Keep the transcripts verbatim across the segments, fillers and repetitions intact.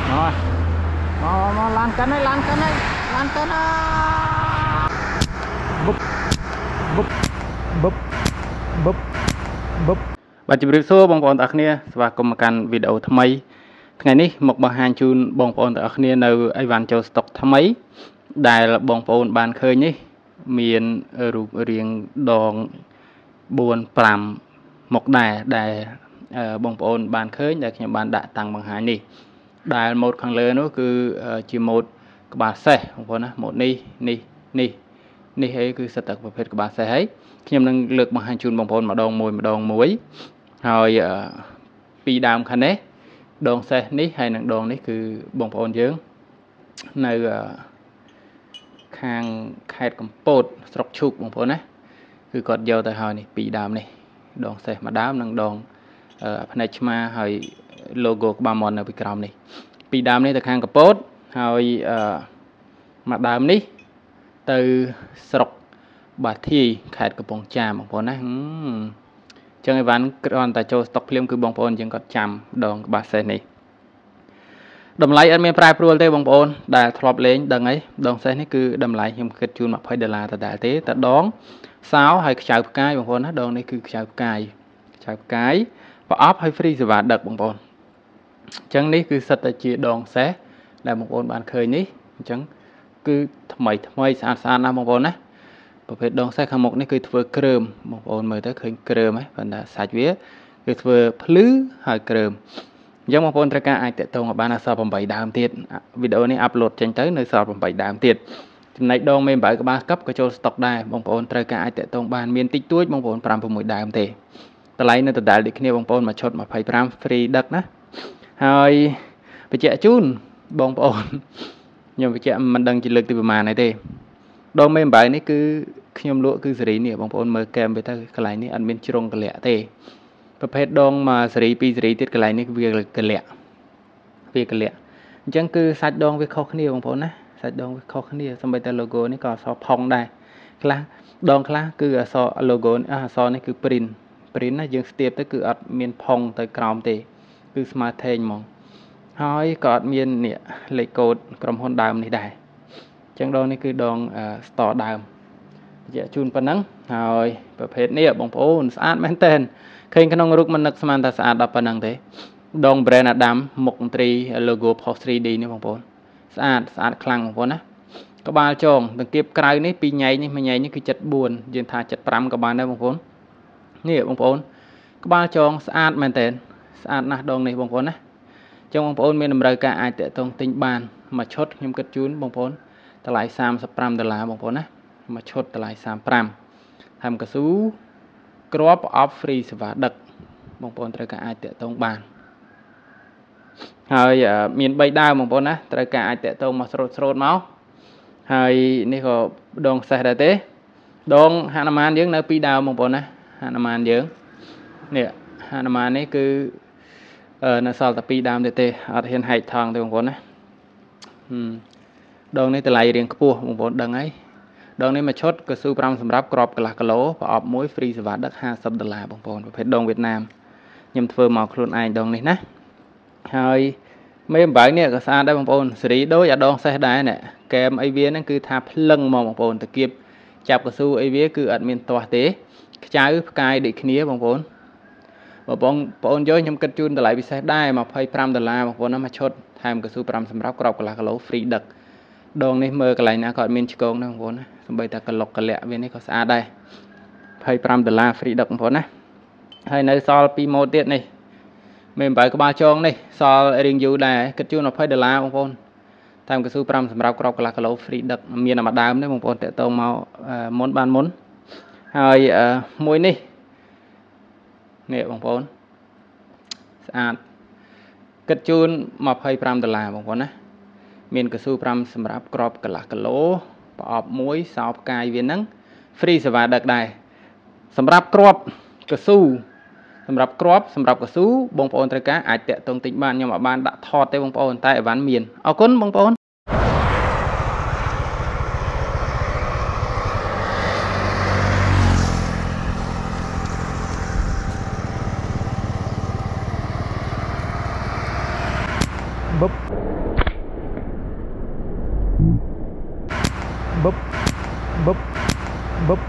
rồi mà, mà lan cân ấy lan cân ấy lan cân á búp búp búp búp búp បាទជំរាបសួរបងប្អូនទាំងអស់គ្នាស្វាគមន៍មកកាន់វីដេអូថ្មីថ្ងៃនេះមកបង្ហាញជូនបងប្អូនទាំងអស់គ្នានៅអីវ៉ាន់ចូលស្តុកថ្មីដែលបងប្អូនបានឃើញនេះមានរូបរាងដង bốn 5 មុខដែរដែលបងប្អូនបានឃើញដែលខ្ញុំបានដាក់តាំងបង្ហាញនេះដែលម៉ូដខាងលើនោះគឺជាម៉ូដក្បាលសេះបងប្អូនណាម៉ូដនេះនេះនេះនេះហើយគឺសិតតែប្រភេទក្បាលសេះហើយខ្ញុំនឹងលើកបង្ហាញជូនបងប្អូនម្ដងមួយម្ដងមួយហើយពីដើមខាងនេះដងសេះនេះហើយនឹងដងនេះគឺបងប្អូនយើងនៅខាងខេត្តកំពតស្រុកឈូកបងប្អូនណាគឺគាត់យកទៅហើយនេះពីដើមនេះដងសេះមួយដើមនិងដងផ្នែកឆ្មាហើយ logo ក្បាលមាន់នៅពីក្រោមនេះពីដើមនេះទៅខាងកំពតហើយមួយដើមនេះទៅស្រុកបាធាយខេត្តកំពង់ចាមបងប្អូនណាចឹងអីវ៉ាន់គ្រាន់តែចូលស្តុកភ្លាមគឺបងប្អូនយើងគាត់ចាំដងក្បាលសេះនេះតម្លៃអត់មានប្រែប្រួលទេបងប្អូនដែលធ្លាប់លេងដឹងអីដងសេះនេះគឺតម្លៃខ្ញុំគិតជូន20ដុល្លារដដែលទេតែដងសោហើយខ្ចៅផ្កាយបងប្អូនណាដងនេះគឺខ្ចៅផ្កាយខ្ចៅផ្កាយប្រអប់ហើយ free សេវាដឹកបងប្អូនអញ្ចឹងនេះគឺសិតតែជាដងសេះដែលបងប្អូនបានឃើញនេះអញ្ចឹងគឺថ្មីថ្មីស្អាតស្អាតណាស់បងប្អូនណាប្រភេទដងសេះខាងមុខនេះគឺធ្វើគ្រើមបងប្អូនមើលទៅឃើញគ្រើមហ៎ប៉ុន្តែសាច់វាគឺធ្វើភ្លឺហើយគ្រើមអញ្ចឹងបងប្អូនត្រូវការអាចតាក់ទងឲ្យបានដល់សល់8ដើមទៀតវីដេអូនេះអាប់ឡូតចេញទៅនៅសល់8ដើមទៀតចំណែកដងមេអំបៅក្បាលកັບក៏ចូលស្តុកដែរបងប្អូនត្រូវការអាចតាក់ទងបានមានតិចតួចបងប្អូន5 6ដើមទេតម្លៃនៅដដែលដូចគ្នាបងប្អូនមួយឈុត25 free ដឹកណាហើយបញ្ជាក់ជូនបងប្អូនខ្ញុំបញ្ជាក់មិនដឹងជាលើកទីប្រមាណអីទេដងមេអំបៅនេះគឺខ្ញុំលក់គឺសេរីនេះបងប្អូនមើលកែមទៅកន្លែងនេះអត់មានជ្រុងកលាក់ទេប្រភេទដងមួយសេរីពីរសេរីទៀតកន្លែងនេះវាកលាក់វាកលាក់អញ្ចឹងគឺសាច់ដងវាខុសគ្នាបងប្អូនណាសាច់ដងវាខុសគ្នាសូម្បីតែ logo នេះក៏អក្សរផុងដែរខ្លះដងខ្លះគឺអក្សរ logo អក្សរនេះគឺ print print ណាយើងស្ទាបទៅគឺអត់មានផុងទៅក្រោមទេគឺស្មើថេងហ្មងហើយក៏អត់មាននេះលេខកូដក្រុមហ៊ុនដើមនេះដែរអញ្ចឹងដងនេះគឺដង store ដើមបញ្ជាក់ជូនប៉ុណ្ណឹងហើយប្រភេទនេះបងប្អូនស្អាតមែនតើឃើញក្នុងរូបមិននឹកស្មានថាស្អាតដល់ប៉ុណ្ណឹងទេដង brand Adam មុខមន្ត្រី logo post 3D នេះបងប្អូនស្អាតស្អាតខ្លាំងបងប្អូនណាក្បាលចងតង្កៀបក្រៅនេះពីញ៉ៃនេះមួយញ៉ៃនេះគឺ74យើងថា75ក៏បានដែរបងប្អូននេះបងប្អូនក្បាលចងស្អាតមែនតើស្អាតណាស់ដងនេះបងប្អូនណាអញ្ចឹងបងប្អូនមានតម្រូវការអាចតាក់ទងទិញបានមួយឈុតខ្ញុំគិតជូនបងប្អូនតម្លៃ35ដុល្លារបងប្អូនណាមួយឈុតតម្លៃ35ហើយកស៊ូគ្រាប់ប្រអប់ free សេវាដឹកបងប្អូនត្រូវការអាចតាក់ទងបានហើយមាន3ដើមបងប្អូនណាត្រូវការអាចតាក់ទងមកស្រូតស្រូតមកហើយនេះក៏ដងសេះដែរទេដងហនុមានយើងនៅ2ដើមបងប្អូនណាហនុមានយើងនេះហនុមាននេះគឺនៅសល់តែ2ដើមទេទេអត់ហ៊ានហែកថងទេបងប្អូនណាដងនេះតម្លៃរៀងខ្ពស់បងប្អូនដឹងហើយដងនេះមួយឈុតកស៊ូ5សម្រាប់ក្របកន្លះគីឡូប្រអប់មួយ free សេវាដឹក50ដុល្លារបងប្អូនប្រភេទដងវៀតណាមខ្ញុំធ្វើមកខ្លួនឯងដងនេះណាហើយមេអំបៅនេះក៏ស្អាតដែរបងប្អូនសេរីដូចអាដងសេះដែរណែកែមអីវាហ្នឹងគឺថាភ្លឹងមកបងប្អូនតាគៀបចាប់កស៊ូអីវាគឺអត់មានទាស់ទេខ្ចៅផ្កាយដូចគ្នាបងប្អូនបងប្អូនបងប្អូនយកខ្ញុំគិតជូនតម្លៃពិសេសដែរ25ដុល្លារបងប្អូនណាមួយឈុតថែមកស៊ូ5សម្រាប់ក្របកន្លះគីឡូ free ដឹកដងនេះមើលកន្លែងណាក៏អត់មានឆ្កងដែរបងប្អូនណាសូម្បីតែកលុកកលាក់វានេះក៏ស្អាតដែរ25ដុល្លារ free ដឹកបងប្អូនណាហើយនៅសល់2ម៉ូតទៀតនេះមេអំបៅក្បាលចងនេះសល់រៀងយូរដែរគិតជូន20ដុល្លារបងប្អូនថែមកស៊ូ5សម្រាប់ក្របកន្លះគីឡូ free ដឹកមានតែមួយដើមទេបងប្អូនតាក់ទងមកមុនបានមុនហើយមួយនេះនេះបងប្អូនស្អាតគិតជូន25ដុល្លារបងប្អូនណាមានកស៊ូ5សម្រាប់ក្របកន្លះគីឡូប្រអប់មួយសោផ្កាយវាហ្នឹង free សេវាដឹកដែរសម្រាប់ក្របកស៊ូសម្រាប់ក្របសម្រាប់កស៊ូបងប្អូនត្រូវការអាចតាក់ទងទិញបានខ្ញុំអត់បានដាក់ថតទេបងប្អូនតែអីវ៉ាន់មានអរគុណបងប្អូនប búp búp búp búp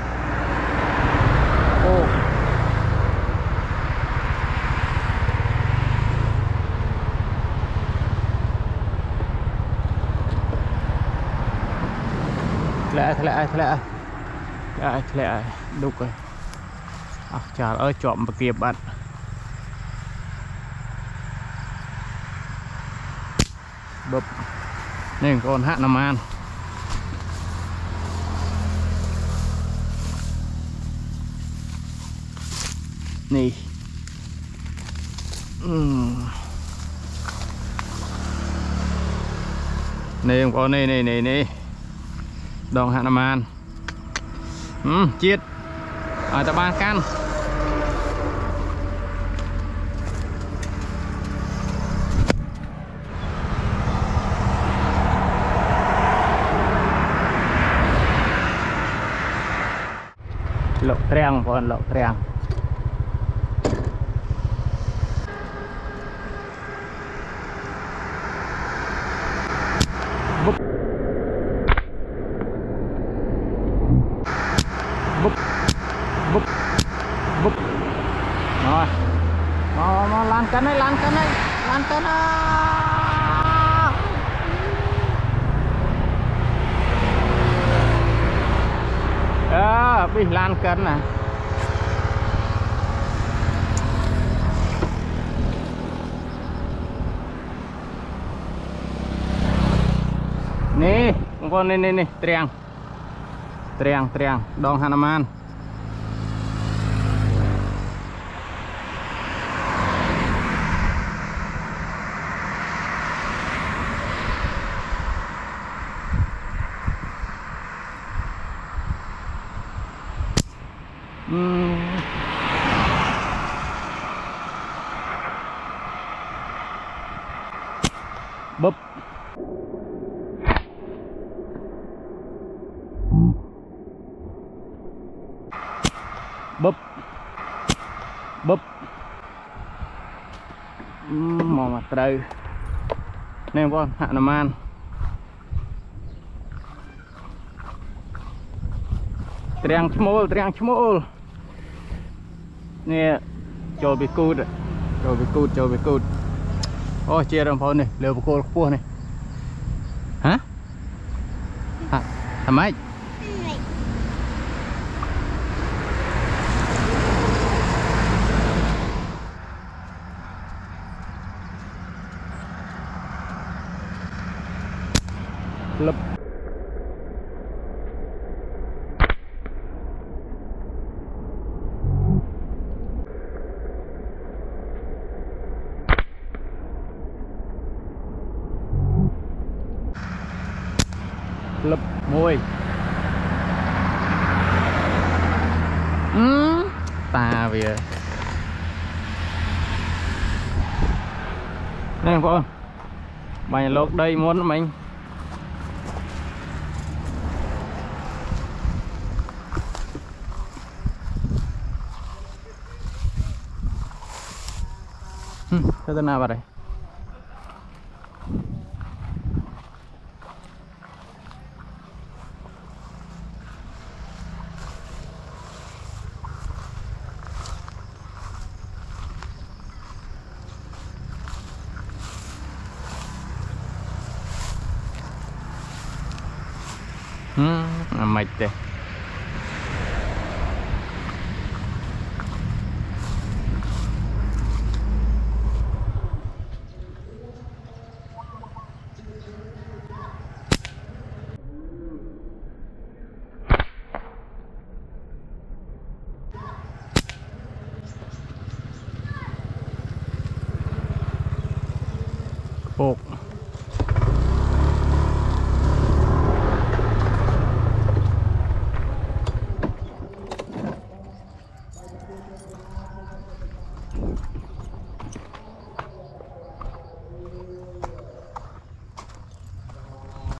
ô lẹ lẹ lẹ lẹ lẹ đục rồi à, trời ơi chọn một kịp bạn búp nên con hạ nằm an nè uhm. Nè con này này này này đòn hạ nằm an uhm, chết ở ta ba can lộc tràng con lộc tràng búp búp búp búp rồi nó nó lan cân đấy lan cân đấy lan cân à. À, bị lan cân nè nè con này này này tràng tràng tràng đòn Hanuman uhm. Búp búp búp mò mặt trời nè con Hanuman triang chmol triang chmol nè cho bị cút cho bị cút cho bị cút ôi chia đồng phone này lừa cô cua này hả hả làm mấy lập lập môi ừ, ta về đây con mày lột đây muốn mình thế nào vào đây hmm, mệt đấy Ồ.